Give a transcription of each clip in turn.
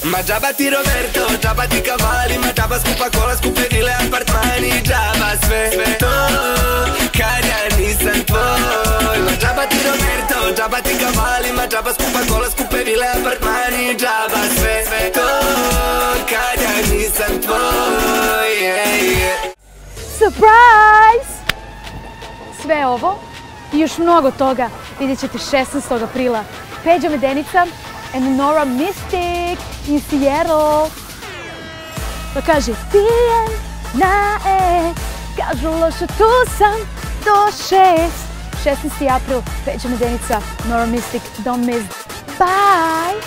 Ma džaba ti Roberto, džaba ti kavali, ma džaba skupa kola, skupe vile, apartmani, džaba sve to, kad ja nisam tvoj. Ma džaba ti Roberto, džaba ti kavali, ma džaba skupa kola, skupe vile, apartmani, džaba sve to, kad ja nisam tvoj. Surprise! Sve ovo i još mnogo toga vidjet ćete 16. aprila. Pedja, Medenica and Nora Mystic in Seattle. Pa kaže, pijem na kažu loše, tu sam do 6. 16. april, Pedja, Medenica, Nora Mystic, don't miss. Bye!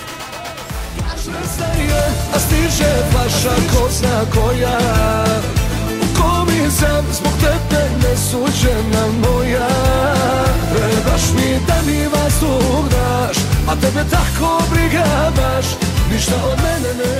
A stiže vaša ko zna koja, ko mi sam zbog tebe nesuđena moja. Trebaš mi da mi vazduh daš, a tebe tako briga baš, ništa od mene ne